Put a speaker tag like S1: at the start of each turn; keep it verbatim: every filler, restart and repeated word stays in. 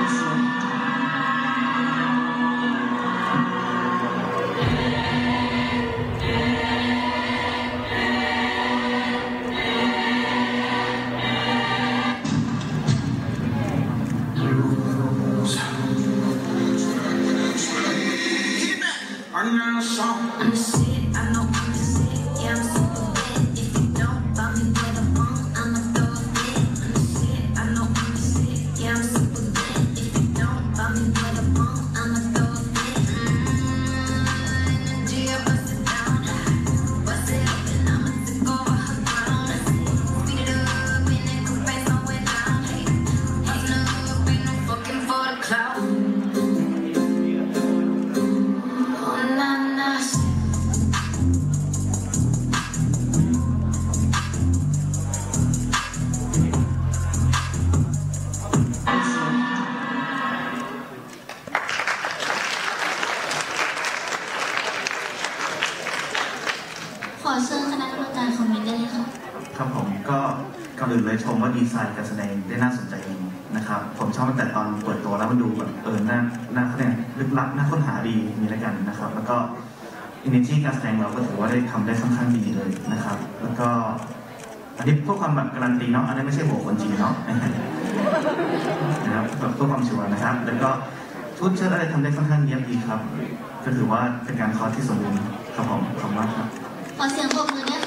S1: ขอเชิญคณะกรรมการคอมเมนต์ได้เลยค่ะ
S2: ครับผมก็ก่อนอื่นเลยชมว่าดีไซน์การแสดงได้น่าสนใจจริงนะครับผมชอบตั้งแต่ตอนเปิดตัวแล้วมันดูแบบเออน่าน่าเขาเนี่ยลึกลับน่าค้นหาดีมีอะไรกันนะครับแล้วก็อินเนอร์จีการแสดงเราก็ถือว่าได้ทำได้ค่อนข้างดีเลยนะครับแล้วก็อันนี้เพื่อความแบบการันตีเนาะอันนี้ไม่ใช่โหคนจีนเนาะนะครับแบบเพื่อความชัวร์นะครับแล้วก็ชุดเชิ้ตอะไรทำได้ค่อนข้างเยี่ยมดีครับก็ถือว่าเป็นการคอร์สที่สมบูรณ์ครับผมขอบคุณมากครับ
S1: ขอเสียงปรบมือด้วย